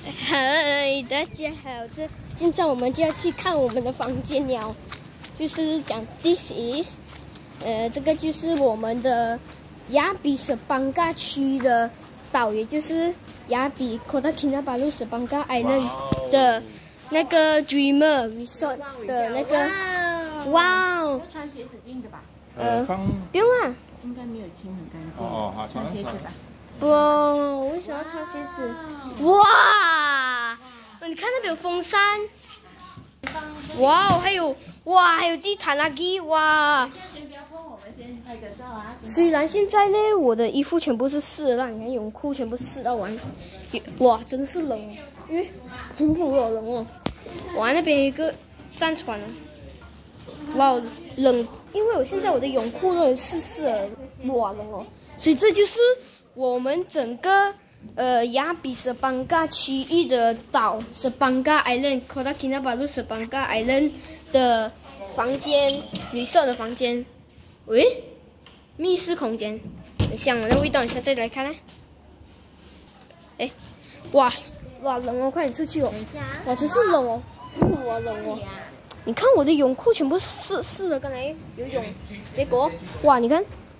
嗨，大家好，现在我们就要去看我们的房间了，就是讲 this is，这个就是我们的亚比舍邦嘎区的岛，也就是亚比 Kota Kinabalu 舍邦嘎 Island 的那个 Dreamer Resort 的那个，哇哦！ 要穿鞋子进的吧？ 不用啊， 应该没有清很干净。 哦，好， 穿鞋子吧。 不，我为什么要穿鞋子？哇！你看那边有风扇，哇哦，还有地毯啊，哇！ 先不要碰，我们先拍个照啊。 虽然现在呢，我的衣服全部是湿的，你看泳裤全部湿到完，哇，真的是冷哦，因为很冷哦。哇，那边有一个战船，哇，冷，因为我现在我的泳裤都有湿的，哇，冷哦。所以这就是我们整个亚比舍邦嘎区域的岛舍邦嘎 Island，Kota Kinabalu 舍邦嘎 Island 的房间，resort 的房间。喂，密室空间，很香哦，那味道一下再来看啊。哎，哇冷哦，快点出去哦！哇，真是冷哦，哇冷哦。你看我的泳裤全部湿了，刚才游泳，结果哇，你看，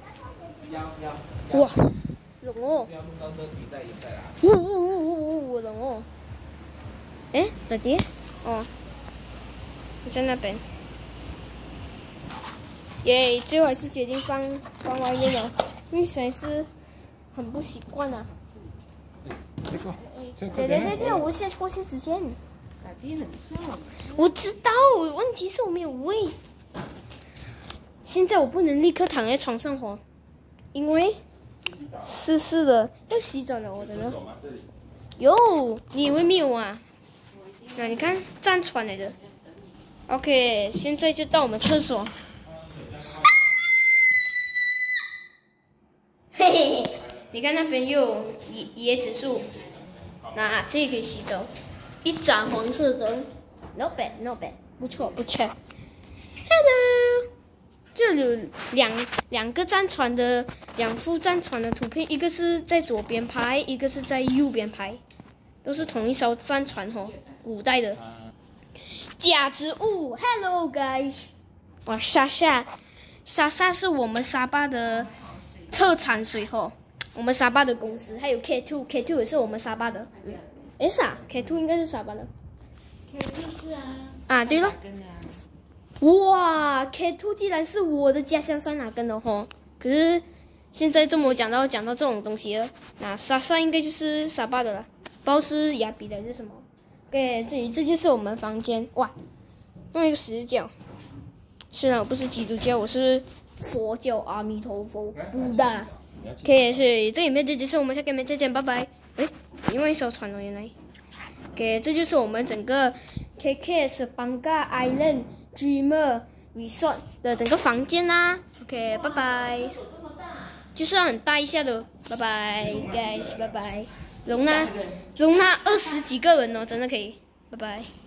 哇。冷哦，冷哦，哎，大爹，哦，你在那边，耶，最后还是决定放外面了，因为实在是很不习惯啊。对，我先脱鞋子先。 大爹很瘦。 我知道，问题是我没有胃。现在我不能立刻躺在床上哦，因为。湿的，要洗澡了，我的呢。有，你以为没有啊？那你看，战船来的。OK， 现在就到我们厕所。嘿嘿嘿，你看那边又有椰子树，那这里可以洗澡。一盏黄色灯 ，not bad， 不错。Hello。这里有两个战船的两副战船的图片，一个是在左边拍，一个是在右边拍，都是同一艘战船哦，古代的。假植物 ，Hello guys， 哇，莎莎是我们沙巴的特产水哦，我们沙巴的公司，还有 K2 也是我们沙巴的，哎啥 K2 应该是沙巴的 ，K2 是啊。 啊，对了。哇 ，K2 既然是我的家乡山哪根的吼，可是现在这么讲到这种东西了，那莎应该就是沙巴的了，不知道是亚比的还是什么。对，这就是我们房间，哇，这么一个十字角。虽然我不是基督教，我是佛教，阿弥陀佛，不的。OK， 所以这影片就结束，我们下个影片再见，拜拜。哎，另外一艘船哦，原来。OK， 这就是我们整个 KK 邦嘎 Island Dreamer Resort 的整个房间啦。OK， 拜拜。就是要很大一下的，拜拜 ，guys， 拜拜。容纳20几个人哦，真的可以，拜拜。